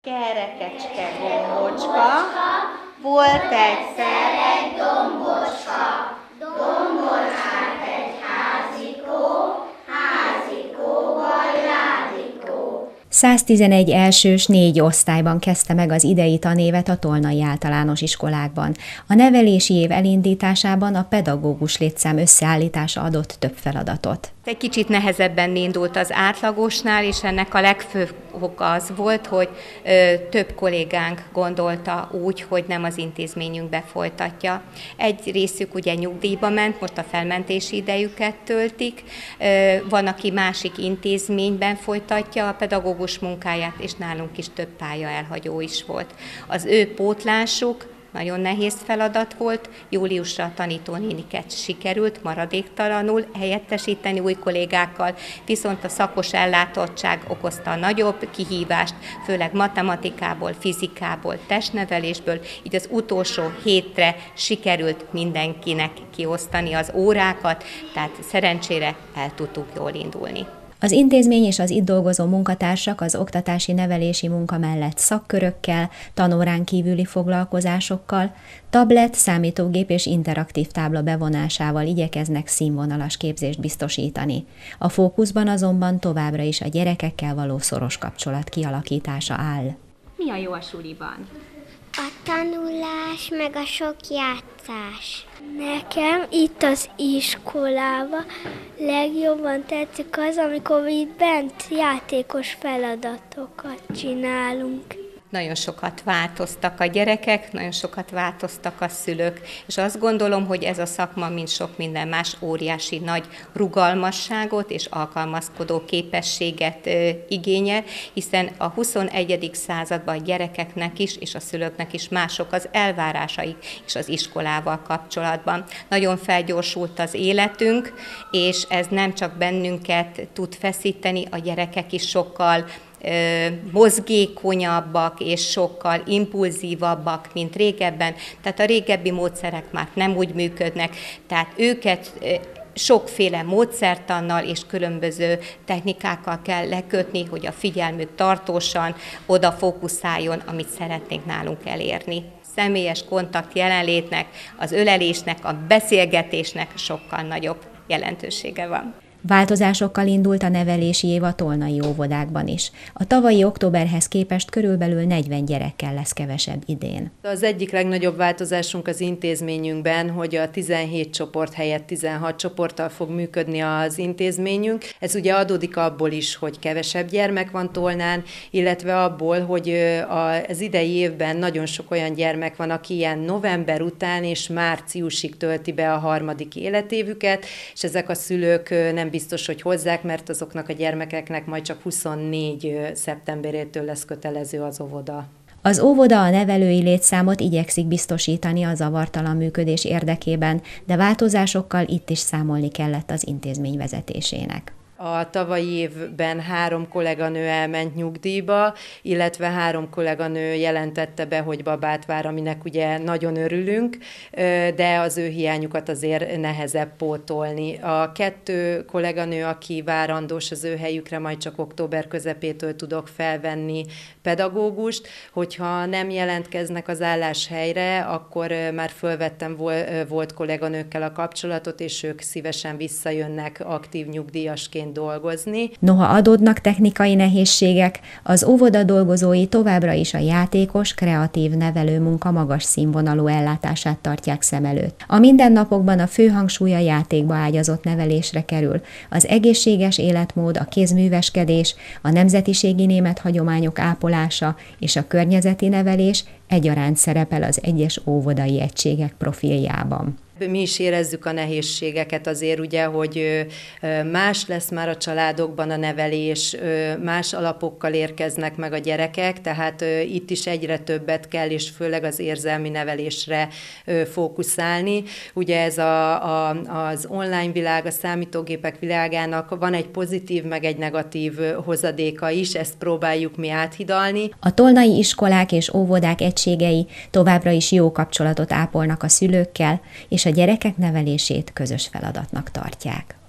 Kerekecske gombocska, volt egyszer egy dombocska, dombocskát egy házikóban ládikó. 111 elsős 4 osztályban kezdte meg az idei tanévet a Tolnai Általános Iskolákban. A nevelési év elindításában a pedagógus létszám összeállítása adott több feladatot. Egy kicsit nehezebben indult az átlagosnál, és ennek a legfőbb oka az volt, hogy több kollégánk gondolta úgy, hogy nem az intézményünkbe folytatja. Egy részük ugye nyugdíjba ment, most a felmentési idejüket töltik, van, aki másik intézményben folytatja a pedagógus munkáját, és nálunk is több pálya elhagyó is volt. Az ő pótlásuk nagyon nehéz feladat volt, júliusra a tanítónéniket sikerült maradéktalanul helyettesíteni új kollégákkal, viszont a szakos ellátottság okozta a nagyobb kihívást, főleg matematikából, fizikából, testnevelésből, így az utolsó hétre sikerült mindenkinek kiosztani az órákat, tehát szerencsére el tudtuk jól indulni. Az intézmény és az itt dolgozó munkatársak az oktatási nevelési munka mellett szakkörökkel, tanórán kívüli foglalkozásokkal, tablet, számítógép és interaktív tábla bevonásával igyekeznek színvonalas képzést biztosítani. A fókuszban azonban továbbra is a gyerekekkel való szoros kapcsolat kialakítása áll. Mi a jó a suliban? A tanulás, meg a sok játszás. Nekem itt az iskolában legjobban tetszik az, amikor itt bent játékos feladatokat csinálunk. Nagyon sokat változtak a gyerekek, nagyon sokat változtak a szülők, és azt gondolom, hogy ez a szakma, mint sok minden más, óriási nagy rugalmasságot és alkalmazkodó képességet igényel, hiszen a 21. században a gyerekeknek is és a szülőknek is mások az elvárásaik is az iskolával kapcsolatban. Nagyon felgyorsult az életünk, és ez nem csak bennünket tud feszíteni, a gyerekek is sokkal mozgékonyabbak és sokkal impulzívabbak, mint régebben. Tehát a régebbi módszerek már nem úgy működnek, tehát őket sokféle módszertannal és különböző technikákkal kell lekötni, hogy a figyelmük tartósan oda fókuszáljon, amit szeretnénk nálunk elérni. Személyes kontakt jelenlétnek, az ölelésnek, a beszélgetésnek sokkal nagyobb jelentősége van. Változásokkal indult a nevelési év a tolnai óvodákban is. A tavalyi októberhez képest körülbelül 40 gyerekkel lesz kevesebb idén. Az egyik legnagyobb változásunk az intézményünkben, hogy a 17 csoport helyett 16 csoporttal fog működni az intézményünk. Ez ugye adódik abból is, hogy kevesebb gyermek van Tolnán, illetve abból, hogy az idei évben nagyon sok olyan gyermek van, aki ilyen november után és márciusig tölti be a 3. életévüket, és ezek a szülők nem biztos, hogy hozzák, mert azoknak a gyermekeknek majd csak 24. szeptemberétől lesz kötelező az óvoda. Az óvoda a nevelői létszámot igyekszik biztosítani a zavartalan működés érdekében, de változásokkal itt is számolni kellett az intézmény vezetésének. A tavalyi évben 3 kolléganő elment nyugdíjba, illetve 3 kolléganő jelentette be, hogy babát vár, aminek ugye nagyon örülünk, de az ő hiányukat azért nehezebb pótolni. A 2 kolléganő, aki várandós, az ő helyükre majd csak október közepétől tudok felvenni pedagógust. Hogyha nem jelentkeznek az álláshelyre, akkor már fölvettem volt kolléganőkkel a kapcsolatot, és ők szívesen visszajönnek aktív nyugdíjasként dolgozni. Noha adódnak technikai nehézségek, az óvoda dolgozói továbbra is a játékos, kreatív nevelőmunka magas színvonalú ellátását tartják szem előtt. A mindennapokban a fő hangsúly a játékba ágyazott nevelésre kerül. Az egészséges életmód, a kézműveskedés, a nemzetiségi német hagyományok ápolása és a környezeti nevelés egyaránt szerepel az egyes óvodai egységek profiljában. Mi is érezzük a nehézségeket azért, ugye, hogy más lesz már a családokban a nevelés, más alapokkal érkeznek meg a gyerekek, tehát itt is egyre többet kell, és főleg az érzelmi nevelésre fókuszálni. Ugye ez az online világ, a számítógépek világának van egy pozitív, meg egy negatív hozadéka is, ezt próbáljuk mi áthidalni. A tolnai iskolák és óvodák egységei továbbra is jó kapcsolatot ápolnak a szülőkkel, és a gyerekek nevelését közös feladatnak tartják.